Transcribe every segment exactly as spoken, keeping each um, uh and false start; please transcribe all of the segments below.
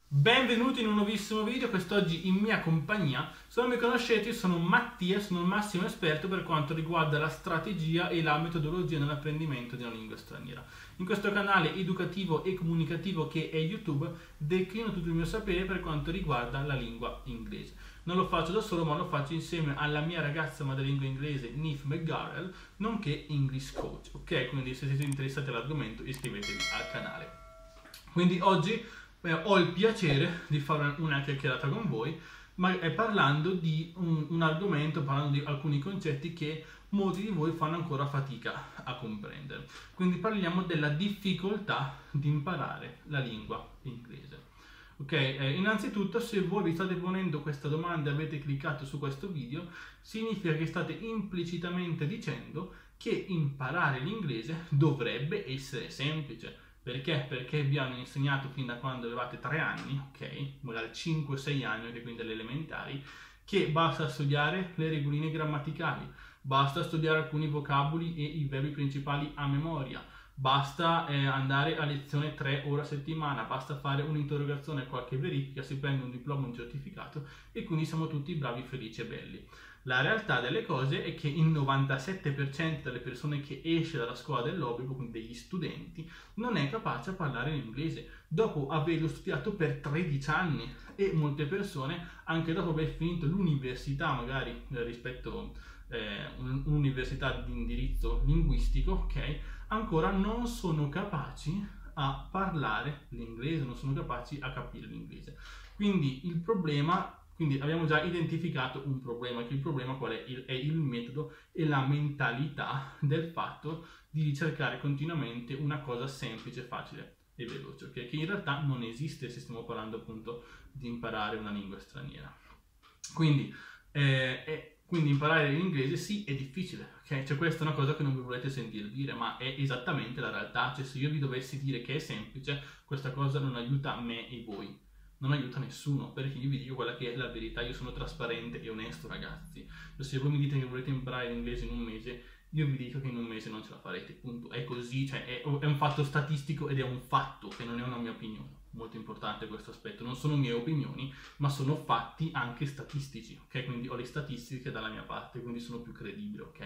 Benvenuti in un nuovissimo video. Quest'oggi in mia compagnia, se non mi conoscete, io sono Mattia, sono il massimo esperto per quanto riguarda la strategia e la metodologia nell'apprendimento di una lingua straniera. In questo canale educativo e comunicativo che è YouTube declino tutto il mio sapere per quanto riguarda la lingua inglese. Non lo faccio da solo, ma lo faccio insieme alla mia ragazza madrelingua inglese Nif McGarrell, nonché English Coach. Ok, quindi se siete interessati all'argomento iscrivetevi al canale. Quindi oggi eh, ho il piacere di fare una chiacchierata con voi, ma è parlando di un, un argomento, parlando di alcuni concetti che molti di voi fanno ancora fatica a comprendere. Quindi parliamo della difficoltà di imparare la lingua inglese. Ok, eh, innanzitutto se voi vi state ponendo questa domanda e avete cliccato su questo video, significa che state implicitamente dicendo che imparare l'inglese dovrebbe essere semplice. Perché? Perché vi hanno insegnato fin da quando avevate tre anni, ok? Magari cinque sei anni, quindi alle elementari, che basta studiare le regoline grammaticali, basta studiare alcuni vocaboli e i verbi principali a memoria, basta eh, andare a lezione tre ore a settimana, basta fare un'interrogazione, qualche verifica, si prende un diploma, un certificato e quindi siamo tutti bravi, felici e belli. La realtà delle cose è che il novantasette per cento delle persone che esce dalla scuola dell'obbligo, quindi degli studenti, non è capace a parlare l'inglese dopo averlo studiato per tredici anni, e molte persone anche dopo aver finito l'università, magari eh, rispetto eh, un'università di indirizzo linguistico, ok, ancora non sono capaci a parlare l'inglese, non sono capaci a capire l'inglese. Quindi il problema Quindi abbiamo già identificato un problema, che il problema qual è? Il, è il metodo e la mentalità del fatto di cercare continuamente una cosa semplice, facile e veloce, okay? Che in realtà non esiste se stiamo parlando appunto di imparare una lingua straniera. Quindi, eh, è, quindi imparare l'inglese sì è difficile, ok? Cioè questa è una cosa che non vi volete sentire dire, ma è esattamente la realtà. Cioè se io vi dovessi dire che è semplice, questa cosa non aiuta me e voi. Non aiuta nessuno, perché io vi dico quella che è la verità, io sono trasparente e onesto, ragazzi. Se voi mi dite che volete imparare l'inglese in un mese, io vi dico che in un mese non ce la farete, punto. È così, cioè è, è un fatto statistico ed è un fatto, che non è una mia opinione. Molto importante questo aspetto, non sono mie opinioni, ma sono fatti anche statistici, ok? Quindi ho le statistiche dalla mia parte, quindi sono più credibile, ok?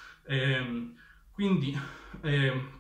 Ehm, quindi, ehm,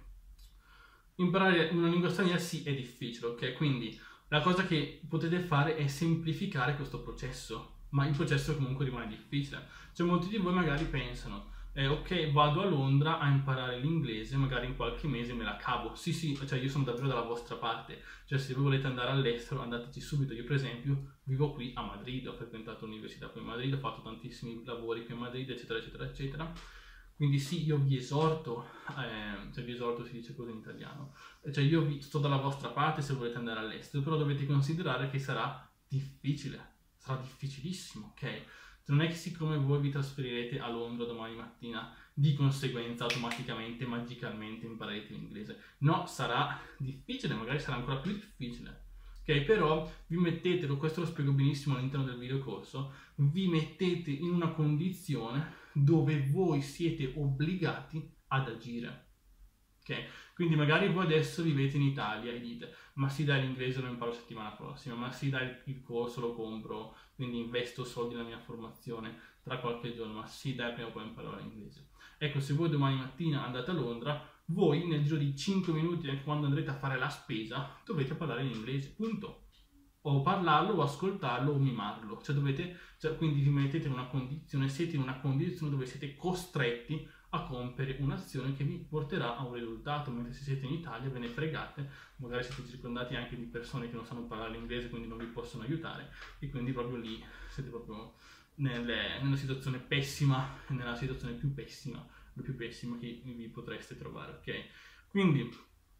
imparare una lingua straniera sì è difficile, ok? Quindi la cosa che potete fare è semplificare questo processo, ma il processo comunque rimane difficile. Cioè molti di voi magari pensano, eh, ok, vado a Londra a imparare l'inglese, magari in qualche mese me la cavo. Sì, sì, cioè io sono davvero dalla vostra parte. Cioè se voi volete andare all'estero, andateci subito. Io per esempio vivo qui a Madrid, ho frequentato l'università qui a Madrid, ho fatto tantissimi lavori qui a Madrid, eccetera, eccetera, eccetera. Quindi sì, io vi esorto, eh, cioè vi esorto si dice così in italiano, cioè io vi sto dalla vostra parte se volete andare all'estero, però dovete considerare che sarà difficile, sarà difficilissimo, ok? Cioè, non è che siccome voi vi trasferirete a Londra domani mattina, di conseguenza automaticamente, magicamente imparerete l'inglese. No, sarà difficile, magari sarà ancora più difficile. Ok, però vi mettete, questo lo spiego benissimo all'interno del video corso, vi mettete in una condizione dove voi siete obbligati ad agire. Ok? Quindi magari voi adesso vivete in Italia e dite, ma sì dai, l'inglese lo imparo la settimana prossima, ma sì dai, il corso lo compro, quindi investo soldi nella mia formazione tra qualche giorno, ma sì dai, prima o poi imparare l'inglese. Ecco, se voi domani mattina andate a Londra, voi nel giro di cinque minuti, anche quando andrete a fare la spesa, dovete parlare in inglese, punto. O parlarlo, o ascoltarlo, o mimarlo. Cioè dovete, cioè, quindi vi mettete in una condizione, siete in una condizione dove siete costretti a compiere un'azione che vi porterà a un risultato, mentre se siete in Italia ve ne fregate, magari siete circondati anche di persone che non sanno parlare l'inglese, quindi non vi possono aiutare, e quindi proprio lì siete proprio nelle, nella situazione pessima, nella situazione più pessima, la più pessima che vi potreste trovare, ok? Quindi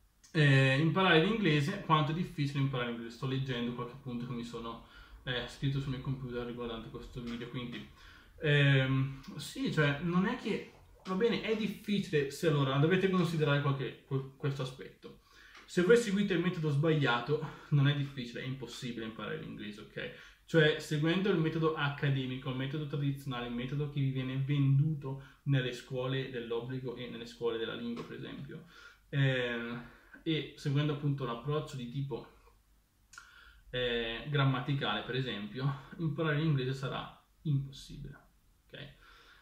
eh, imparare l'inglese, quanto è difficile imparare l'inglese? Sto leggendo qualche punto che mi sono eh, scritto sul mio computer riguardante questo video, quindi ehm, sì, cioè non è che va bene, è difficile, se allora dovete considerare qualche, questo aspetto. Se voi seguite il metodo sbagliato, non è difficile, è impossibile imparare l'inglese, ok? Cioè, seguendo il metodo accademico, il metodo tradizionale, il metodo che vi viene venduto nelle scuole dell'obbligo e nelle scuole della lingua, per esempio, eh, e seguendo appunto l'approccio di tipo eh, grammaticale, per esempio, imparare l'inglese sarà impossibile. Okay?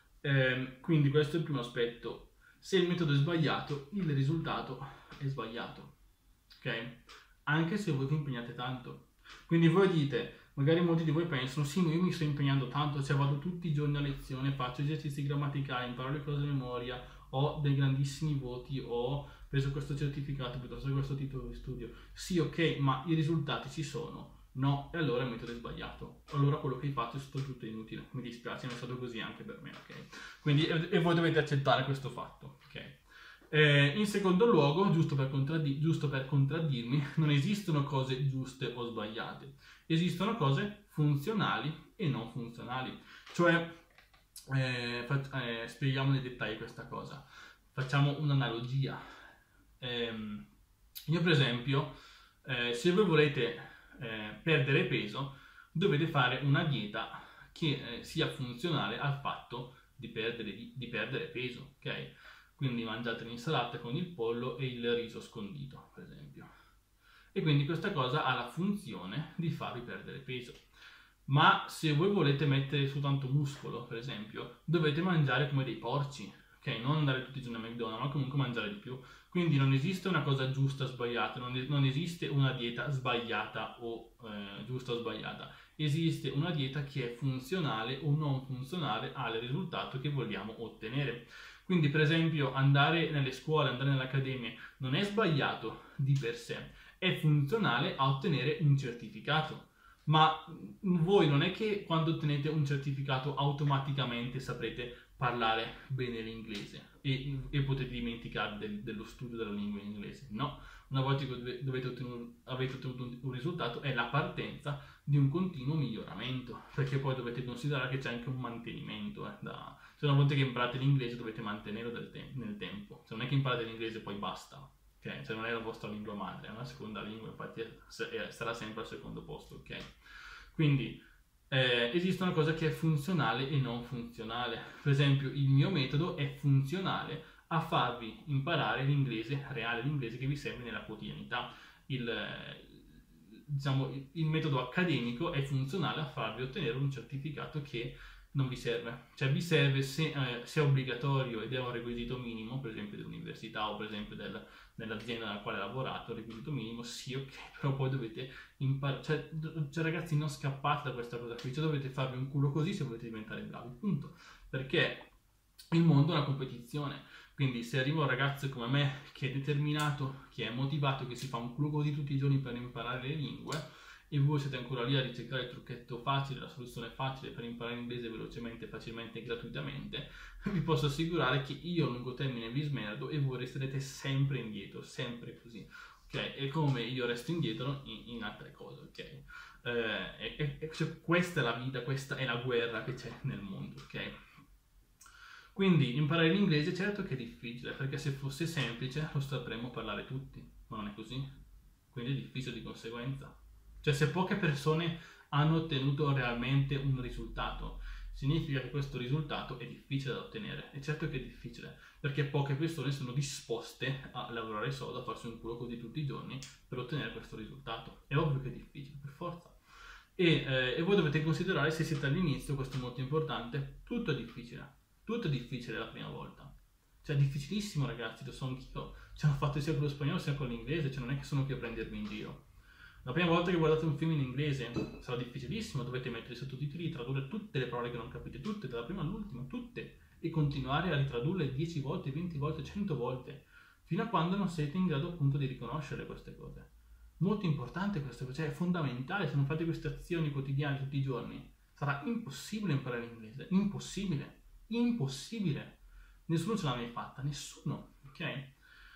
Eh, quindi questo è il primo aspetto. Se il metodo è sbagliato, il risultato è sbagliato. Ok? Anche se voi vi impegnate tanto. Quindi voi dite, magari molti di voi pensano, sì, ma io mi sto impegnando tanto, cioè vado tutti i giorni a lezione, faccio esercizi grammaticali, imparo le cose a memoria, ho dei grandissimi voti, ho preso questo certificato piuttosto che questo titolo di studio. Sì, ok, ma i risultati ci sono. No, e allora il metodo è sbagliato. Allora quello che hai fatto è stato tutto inutile. Mi dispiace, ma è stato così anche per me, ok? Quindi, e, e voi dovete accettare questo fatto, ok? Eh, in secondo luogo, giusto per, contraddi- giusto per contraddirmi, non esistono cose giuste o sbagliate. Esistono cose funzionali e non funzionali. Cioè, eh, fac- eh, spieghiamo nei dettagli questa cosa. Facciamo un'analogia. Ehm, io per esempio, eh, se voi volete eh, perdere peso, dovete fare una dieta che eh, sia funzionale al fatto di perdere, di, di perdere peso, ok? Quindi mangiate l'insalata con il pollo e il riso scondito, per esempio. E quindi questa cosa ha la funzione di farvi perdere peso. Ma se voi volete mettere su tanto muscolo, per esempio, dovete mangiare come dei porci, ok? Non andare tutti i giorni a McDonald's, ma comunque mangiare di più. Quindi non esiste una cosa giusta o sbagliata, non, es- non esiste una dieta sbagliata o eh, giusta o sbagliata. Esiste una dieta che è funzionale o non funzionale al risultato che vogliamo ottenere. Quindi, per esempio, andare nelle scuole, andare nelle accademie non è sbagliato di per sé, è funzionale a ottenere un certificato. Ma voi non è che quando ottenete un certificato automaticamente saprete parlare bene l'inglese e, e potete dimenticare del- dello studio della lingua in inglese. No, una volta che dove- dovete ottenuto- avete ottenuto un, un risultato è la partenza di un continuo miglioramento, perché poi dovete considerare che c'è anche un mantenimento. Eh, da... Se una volta che imparate l'inglese dovete mantenerlo del te- nel tempo, se non è che imparate l'inglese poi basta. Ok, se non è la vostra lingua madre, è una seconda lingua, infatti è- è- sarà sempre al secondo posto, ok? Quindi eh, esiste una cosa che è funzionale e non funzionale. Per esempio, il mio metodo è funzionale a farvi imparare l'inglese reale, l'inglese che vi serve nella quotidianità. Il, eh, diciamo, il, il metodo accademico è funzionale a farvi ottenere un certificato che non vi serve. Cioè vi serve se, eh, se è obbligatorio ed è un requisito minimo, per esempio dell'università o per esempio del, dell'azienda nella quale lavorato, il requisito minimo, sì, ok, però poi dovete imparare, cioè, cioè ragazzi, non scappate da questa cosa qui, cioè dovete farvi un culo così se volete diventare bravi, punto. Perché il mondo è una competizione, quindi se arriva un ragazzo come me che è determinato, che è motivato, che si fa un culo così tutti i giorni per imparare le lingue, e voi siete ancora lì a ricercare il trucchetto facile, la soluzione facile per imparare inglese velocemente, facilmente e gratuitamente, vi posso assicurare che io a lungo termine vi smerdo e voi resterete sempre indietro, sempre così, ok? E come io resto indietro in, in altre cose, ok? Eh, e, e, cioè, questa è la vita, questa è la guerra che c'è nel mondo, ok? Quindi imparare l'inglese certo che è difficile, perché se fosse semplice lo sapremmo parlare tutti, ma non è così, quindi è difficile di conseguenza. Cioè se poche persone hanno ottenuto realmente un risultato, significa che questo risultato è difficile da ottenere. E certo che è difficile, perché poche persone sono disposte a lavorare sodo, a farsi un culo così tutti i giorni per ottenere questo risultato. È ovvio che è difficile, per forza. E, eh, e voi dovete considerare, se siete all'inizio, questo è molto importante, tutto è difficile. Tutto è difficile la prima volta. Cioè è difficilissimo, ragazzi, lo so anch'io. Ce l'ho fatto sia con lo spagnolo sia con l'inglese, cioè non è che sono qui a prendervi in giro. La prima volta che guardate un film in inglese sarà difficilissimo, dovete mettere i sottotitoli, tradurre tutte le parole che non capite, tutte, dalla prima all'ultima, tutte, e continuare a ritradurle dieci volte, venti volte, cento volte, fino a quando non siete in grado appunto di riconoscere queste cose. Molto importante questa cosa, cioè è fondamentale, se non fate queste azioni quotidiane tutti i giorni, sarà impossibile imparare l'inglese, impossibile, impossibile. Nessuno ce l'ha mai fatta, nessuno, ok?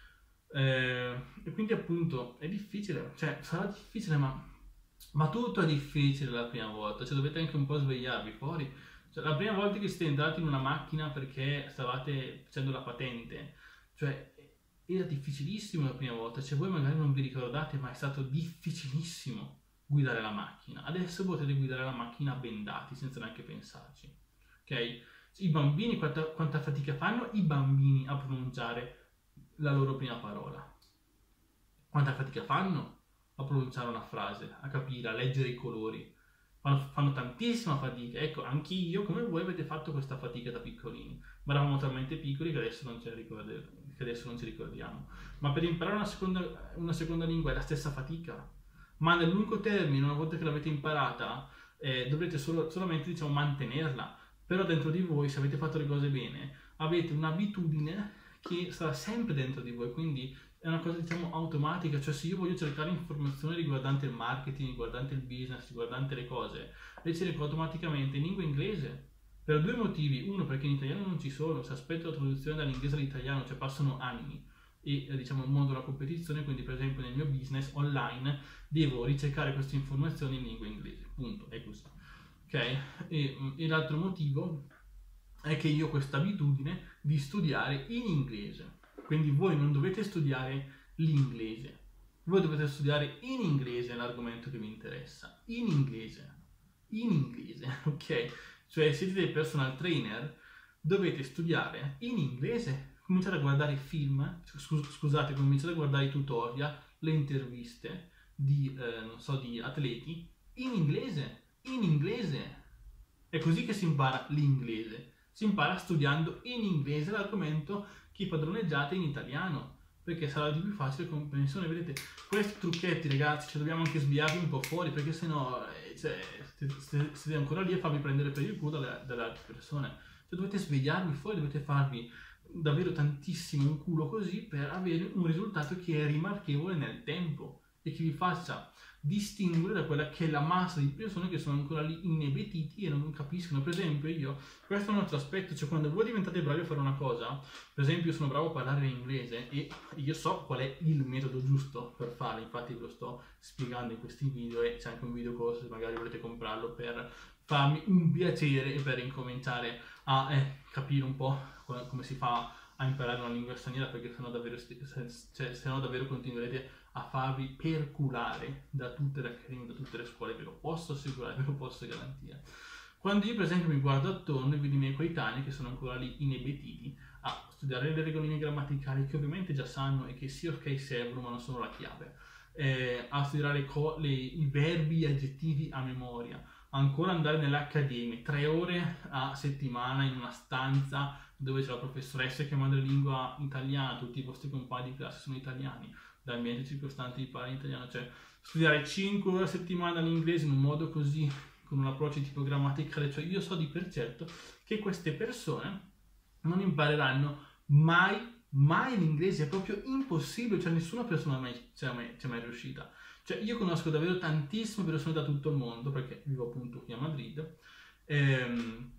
Eh, e quindi appunto è difficile, cioè sarà difficile, ma, ma tutto è difficile la prima volta, cioè dovete anche un po' svegliarvi fuori. Cioè, la prima volta che siete entrati in una macchina perché stavate facendo la patente, cioè era difficilissimo la prima volta, cioè voi magari non vi ricordate, ma è stato difficilissimo guidare la macchina. Adesso potete guidare la macchina bendati, senza neanche pensarci, ok? I bambini, quanta, quanta fatica fanno i bambini a pronunciare la loro prima parola? Quanta fatica fanno? a pronunciare una frase, a capire, a leggere i colori. Fanno, fanno tantissima fatica. Ecco, anch'io, come voi, avete fatto questa fatica da piccolini. Ma eravamo talmente piccoli che adesso non, ce ricordi, che adesso non ci ricordiamo. Ma per imparare una seconda, una seconda lingua è la stessa fatica. Ma nel lungo termine, una volta che l'avete imparata, eh, dovrete solo, solamente, diciamo, mantenerla. Però dentro di voi, se avete fatto le cose bene, avete un'abitudine che sarà sempre dentro di voi, quindi è una cosa, diciamo, automatica. Cioè, se io voglio cercare informazioni riguardante il marketing, riguardante il business, riguardante le cose, le cerco automaticamente in lingua inglese per due motivi. Uno, perché in italiano non ci sono, se aspetto la traduzione dall'inglese all'italiano, cioè passano anni e, eh, diciamo, il mondo della competizione, quindi per esempio nel mio business online devo ricercare queste informazioni in lingua inglese, punto, è così, ok? E, e l'altro motivo è che io ho questa abitudine di studiare in inglese. Quindi voi non dovete studiare l'inglese, voi dovete studiare in inglese l'argomento che vi interessa, in inglese, in inglese, ok? Cioè, siete dei personal trainer, dovete studiare in inglese, cominciate a guardare film, scus- scusate, cominciate a guardare i tutorial, le interviste di, eh, non so, di atleti, in inglese, in inglese. È così che si impara l'inglese. Si impara studiando in inglese l'argomento che padroneggiate in italiano, perché sarà di più facile comprensione. Vedete, questi trucchetti, ragazzi, ci dobbiamo anche sviarvi un po' fuori, perché sennò eh, cioè, siete ancora lì a farvi prendere per il culo dalle, dalle altre persone. Cioè, dovete svegliarvi fuori, dovete farvi davvero tantissimo un culo così per avere un risultato che è rimarchevole nel tempo e che vi faccia distinguere da quella che è la massa di persone che sono ancora lì inebetiti e non capiscono. Per esempio io, questo è un altro aspetto, cioè quando voi diventate bravi a fare una cosa, per esempio io sono bravo a parlare in inglese e io so qual è il metodo giusto per fare, infatti ve lo sto spiegando in questi video e c'è anche un video corso se magari volete comprarlo per farmi un piacere e per incominciare a eh, capire un po' come si fa a imparare una lingua straniera, perché sennò davvero, cioè, sennò davvero continuerete a farvi perculare da tutte le accademie, da tutte le scuole, ve lo posso assicurare, ve lo posso garantire. Quando io per esempio mi guardo attorno e vedo i miei coetanei che sono ancora lì inebetiti a studiare le regoline grammaticali che ovviamente già sanno e che sì, ok, servono ma non sono la chiave, eh, a studiare le co- le, i verbi, gli aggettivi a memoria, ancora andare nell'accademia, tre ore a settimana in una stanza dove c'è la professoressa che è madrelingua italiana, tutti i vostri compagni di classe sono italiani, l'ambiente circostante di parlare in italiano, cioè studiare cinque ore a settimana l'inglese in un modo così, con un approccio tipo grammaticale, cioè io so di per certo che queste persone non impareranno mai, mai l'inglese, è proprio impossibile, cioè nessuna persona mai, c'è mai, c'è mai riuscita. Cioè io conosco davvero tantissime persone da tutto il mondo, perché vivo appunto qui a Madrid, ehm,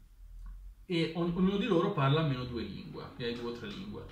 e ognuno di loro parla almeno due lingue, okay? due o tre lingue.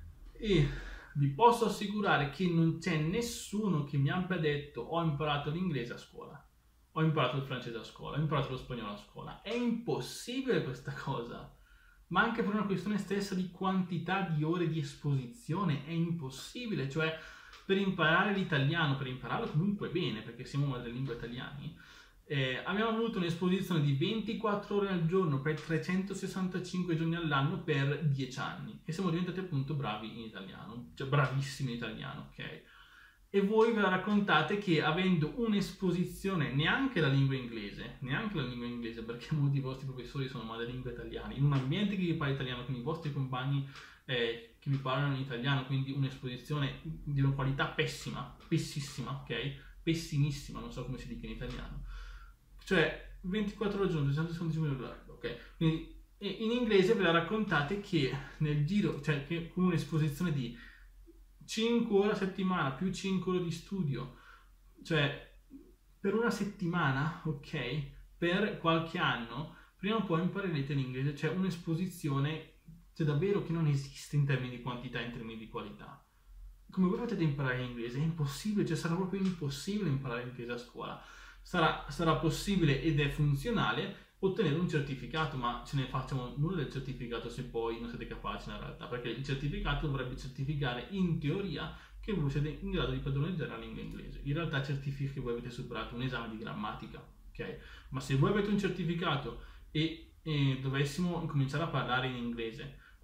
E vi posso assicurare che non c'è nessuno che mi abbia detto ho imparato l'inglese a scuola, ho imparato il francese a scuola, ho imparato lo spagnolo a scuola. È impossibile questa cosa, ma anche per una questione stessa di quantità di ore di esposizione è impossibile. Cioè per imparare l'italiano, per impararlo comunque bene, perché siamo madrelingua italiani, eh, abbiamo avuto un'esposizione di ventiquattro ore al giorno per trecentosessantacinque giorni all'anno per dieci anni e siamo diventati appunto bravi in italiano, cioè bravissimi in italiano, ok? E voi ve la raccontate che avendo un'esposizione neanche la lingua inglese, neanche la lingua inglese, perché molti vostri professori sono madrelingua italiani, in un ambiente che vi parla italiano, quindi i vostri compagni eh, che vi parlano in italiano, quindi un'esposizione di una qualità pessima, pessissima, ok? Pessimissima, non so come si dica in italiano. Cioè, ventiquattro ore al giorno, trecentosessantacinque giorni all'anno, ok? Quindi in inglese ve la raccontate che nel giro, cioè che con un'esposizione di cinque ore a settimana più cinque ore di studio, cioè per una settimana, ok? Per qualche anno, prima o poi imparerete l'inglese, cioè un'esposizione cioè davvero che non esiste in termini di quantità, in termini di qualità. Come voi potete imparare l'inglese? È impossibile, cioè sarà proprio impossibile imparare l'inglese a scuola. Sarà, sarà possibile ed è funzionale ottenere un certificato, ma ce ne facciamo nulla del certificato se poi non siete capaci in realtà, perché il certificato dovrebbe certificare in teoria che voi siete in grado di padroneggiare la lingua inglese. In realtà certifica che voi avete superato un esame di grammatica, ok? Ma se voi avete un certificato e, e dovessimo incominciare a parlare in inglese,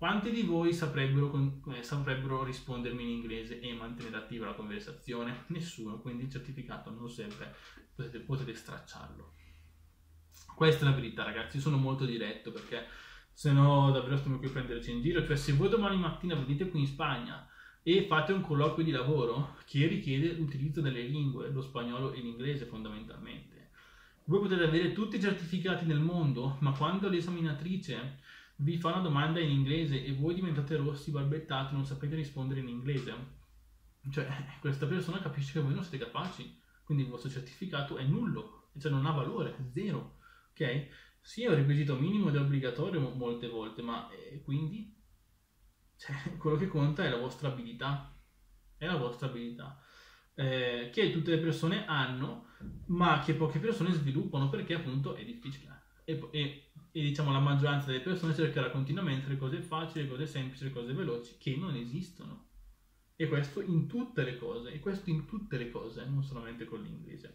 Quanti di voi saprebbero, eh, saprebbero rispondermi in inglese e mantenere attiva la conversazione? Nessuno, quindi il certificato non serve, potete, potete stracciarlo. Questa è la verità, ragazzi, io sono molto diretto perché se no davvero stiamo qui a prenderci in giro. Cioè, se voi domani mattina venite qui in Spagna e fate un colloquio di lavoro che richiede l'utilizzo delle lingue, lo spagnolo e l'inglese fondamentalmente, voi potete avere tutti i certificati del mondo, ma quando l'esaminatrice vi fa una domanda in inglese e voi diventate rossi, barbettati, non sapete rispondere in inglese, cioè questa persona capisce che voi non siete capaci, quindi il vostro certificato è nullo, cioè non ha valore, zero, ok? Sì, è un requisito minimo ed è obbligatorio molte volte, ma eh, quindi cioè, quello che conta è la vostra abilità, è la vostra abilità, eh, che tutte le persone hanno, ma che poche persone sviluppano perché appunto è difficile. E, e, e diciamo la maggioranza delle persone cercherà continuamente le cose facili, le cose semplici, le cose veloci, che non esistono. E questo in tutte le cose, e questo in tutte le cose, non solamente con l'inglese.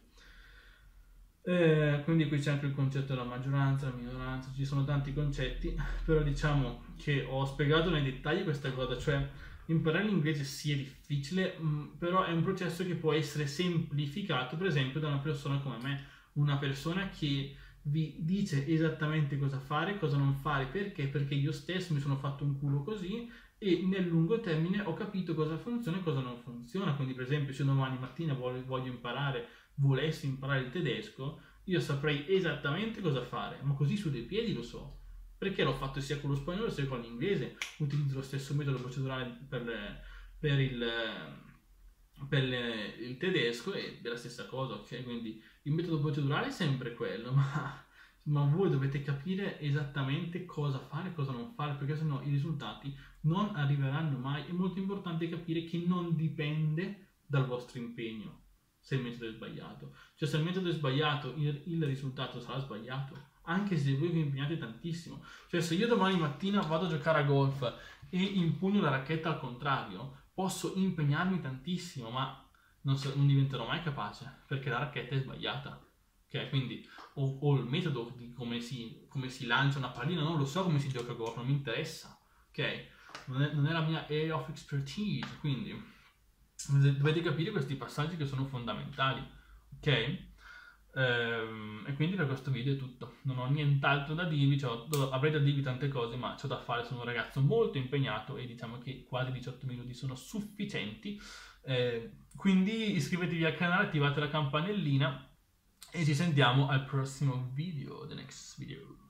Eh, quindi qui c'è anche il concetto della maggioranza, la minoranza, ci sono tanti concetti, però diciamo che ho spiegato nei dettagli questa cosa, cioè imparare l'inglese sì è difficile, mh, però è un processo che può essere semplificato, per esempio da una persona come me, una persona che vi dice esattamente cosa fare, cosa non fare, perché? Perché io stesso mi sono fatto un culo così e nel lungo termine ho capito cosa funziona e cosa non funziona. Quindi per esempio se domani mattina voglio, voglio imparare, volessi imparare il tedesco, io saprei esattamente cosa fare, ma così su dei piedi lo so, perché l'ho fatto sia con lo spagnolo sia con l'inglese, utilizzo lo stesso metodo procedurale per, le, per il... per le, il tedesco è la stessa cosa, ok? Quindi il metodo procedurale è sempre quello, ma, ma voi dovete capire esattamente cosa fare e cosa non fare, perché sennò i risultati non arriveranno mai. È molto importante capire che non dipende dal vostro impegno se il metodo è sbagliato. Cioè se il metodo è sbagliato, il, il risultato sarà sbagliato, anche se voi vi impegnate tantissimo. Cioè se io domani mattina vado a giocare a golf e impugno la racchetta al contrario, posso impegnarmi tantissimo, ma non, so, non diventerò mai capace, perché la racchetta è sbagliata. Ok, quindi o, o il metodo di come si, come si lancia una pallina, non lo so come si gioca a golf, non mi interessa. Ok, non è, non è la mia area of expertise, quindi dovete capire questi passaggi che sono fondamentali. Ok? Ehm, e quindi per questo video è tutto, non ho nient'altro da dirvi, cioè, avrei da dirvi tante cose ma c'ho da fare, sono un ragazzo molto impegnato e diciamo che quasi diciotto minuti sono sufficienti, eh, quindi iscrivetevi al canale, attivate la campanellina e ci sentiamo al prossimo video, the next video.